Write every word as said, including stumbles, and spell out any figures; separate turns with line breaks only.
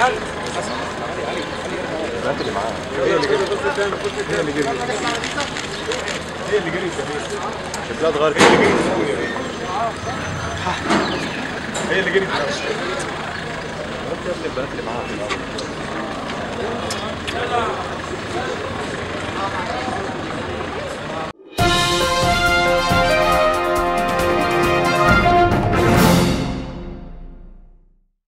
البنات اللي معاها هي اللي جريت هي اللي جريت هي اللي جريت شكلها اتغير هي اللي جريت هي اللي جريت البنات اللي معاها في الاول